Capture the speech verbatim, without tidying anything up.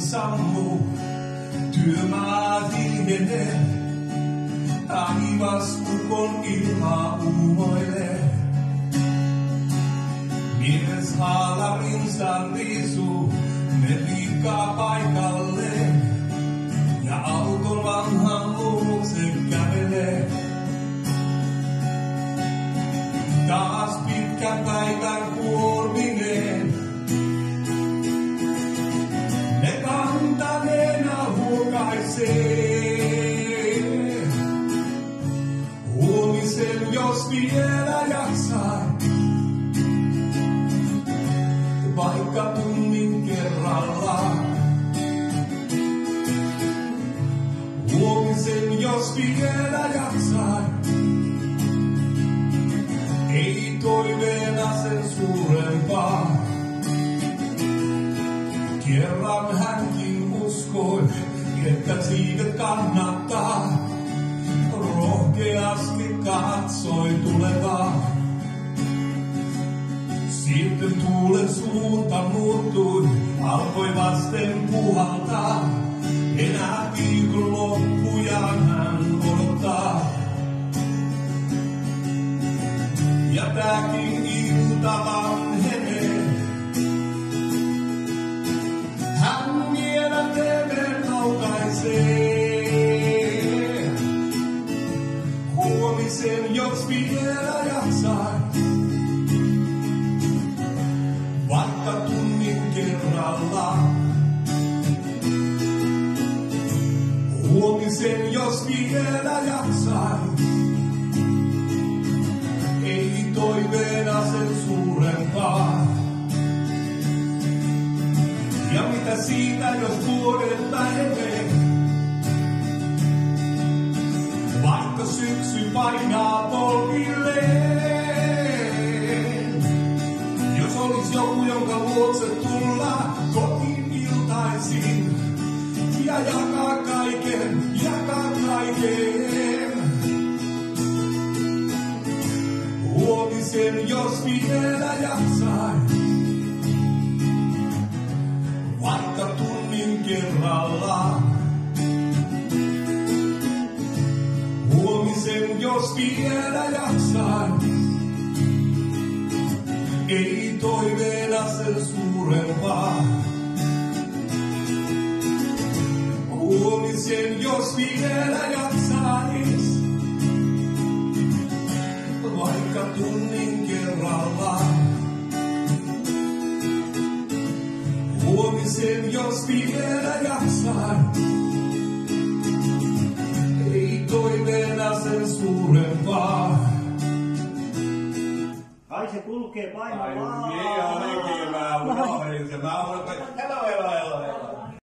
sammuu, työmaat hiljenee. Taivas ukon ilmaa uumoilee. Mies haalarinsa riisuu, ne liikaa paikalleen. Ja auton vanhan luokse kävelee. Taas pitkän päivän kuormineen. Ne kantaneena huokaisee. Huomisen jos vielä jaksaa. Vaikka tunnin kerrallaan. Huomisen jos vielä jaksaa. Ei toiveena sen suurempaa. Kerran hänkin uskoi, että siivet kannattaa. Rohkeasti katsoi tulevaa. Sitten tuulen suunta muuttui, alkoi vasten puhaltaa. Enää viikonloppujaan hän odottaa. Ja tääkin ilta vanhenee. Hän vielä teven aukaisee. Huomisen jos vielä jaksaa. Vaikka tunnin kerrallaan. Huomisen jos vielä jaksaa. Ei toiveena sen suurempaa. Ja mitä siitä jos vuoden päivee. Vaikka syksy painaa polvilleen. Jos olis joku jonka luokse tulla kotiin iltaisin. Ja jakaa kaiken, jakaa kaiken. Huomisen jos vielä jaksaa. Vaikka tunnin kerrallaan. Huomisen jos vielä jaksaa. Ei toiveena sen suurempaa. Huomisen jos vielä jaksais. Vaikka tunnin kerrallaan. Huomisen jos vielä jaksaa. Ei toiveena sen suurempaa. Ai se kulkee painollaan. Ai niin, ainakin mä unohdin sen. Mä unohdin, hello, hello, hello, hello.